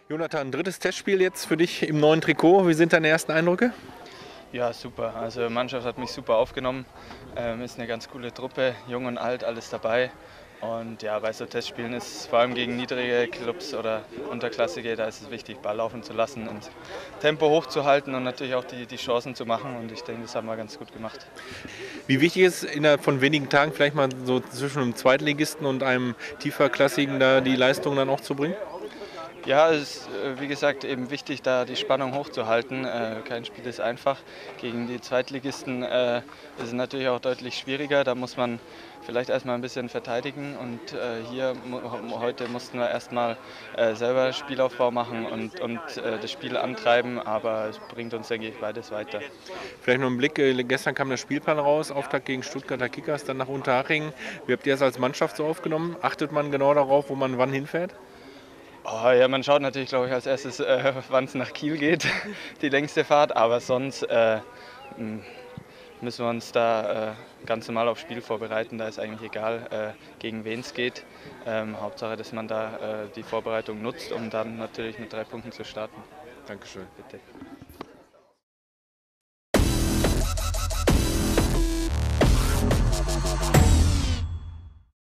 Jonathan, drittes Testspiel jetzt für dich im neuen Trikot. Wie sind deine ersten Eindrücke? Ja, super. Also die Mannschaft hat mich super aufgenommen. Ist eine ganz coole Truppe, jung und alt, alles dabei. Und ja, bei so Testspielen ist es vor allem gegen niedrige Clubs oder Unterklassige, da ist es wichtig, Ball laufen zu lassen und Tempo hochzuhalten und natürlich auch die Chancen zu machen. Und ich denke, das haben wir ganz gut gemacht. Wie wichtig ist innerhalb von wenigen Tagen vielleicht mal so zwischen einem Zweitligisten und einem tieferklassigen da die Leistung dann auch zu bringen? Ja, es ist wie gesagt eben wichtig, da die Spannung hochzuhalten. Kein Spiel ist einfach. Gegen die Zweitligisten ist es natürlich auch deutlich schwieriger. Da muss man vielleicht erstmal ein bisschen verteidigen. Und heute mussten wir erstmal selber Spielaufbau machen und das Spiel antreiben. Aber es bringt uns, denke ich, beides weiter. Vielleicht noch ein Blick, gestern kam der Spielplan raus, Auftakt gegen Stuttgarter Kickers, dann nach Unterhaching. Wie habt ihr das als Mannschaft so aufgenommen? Achtet man genau darauf, wo man wann hinfährt? Oh, ja, man schaut natürlich, glaube ich, als erstes, wann es nach Kiel geht, die längste Fahrt. Aber sonst müssen wir uns da ganz normal aufs Spiel vorbereiten. Da ist eigentlich egal, gegen wen es geht. Hauptsache, dass man da die Vorbereitung nutzt, um dann natürlich mit 3 Punkten zu starten. Dankeschön. Bitte.